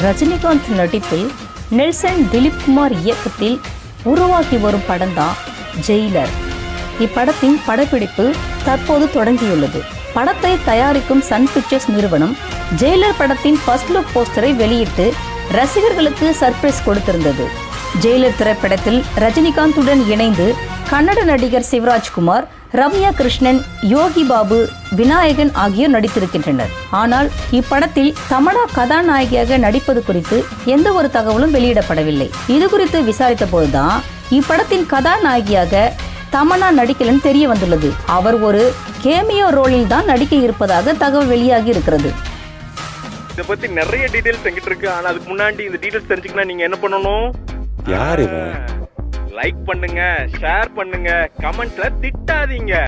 ரஜினிகாந்த் நடிப்பில் நெல்சன் திலீப்குமார் இயக்கத்தில் உருவாகி வரும் படம் தான் ஜெயிலர். இப்படத்தின் படப்பிடிப்பு தற்போது தொடங்கியுள்ளது. படத்தை தயாரிக்கும் சன் பிக்சர்ஸ் நிறுவனம் ஜெயிலர் படத்தின் ஃபர்ஸ்ட் லுக் போஸ்டரை வெளியிட்டு ரசிகர்களுக்கு சர்ப்ரைஸ் கொடுத்திருந்தது. ஜெயிலர் திரைப்படத்தில் ரஜினிகாந்துடன் இணைந்து கன்னட நடிகர் சிவராஜ்குமார், ரம்யா, கிருஷ்ணன், யோகி பாபு, விநாயகன் ஆகியோர் நடித்திருக்கின்றனர். ஆனால் இப்படத்தில் தமன்னா கதாநாயகியாக நடிப்பது குறித்து எந்த ஒரு தகவலும் வெளியிடப்படவில்லை. இது குறித்து விசாரித்த போதுதான் இப்படத்தின் கதாநாயகியாக தமன்னா நடிக்கலன்னு தெரிய வந்துள்ளது. அவர் ஒரு கேமியோ ரோலில் தான் நடிக்க இருப்பதாக தகவல் வெளியாகி இருக்கிறது. இத பத்தி நிறைய டீடைல்ஸ் என்கிட்ட இருக்கு. ஆனா அதுக்கு முன்னாடி இந்த டீடைல்ஸ் தெரிஞ்சுக்கணும் நீங்க என்ன பண்ணணும்? யார் இவன்? லைக் பண்ணுங்க, ஷேர் பண்ணுங்க, கமெண்ட்ல திட்டாதீங்க.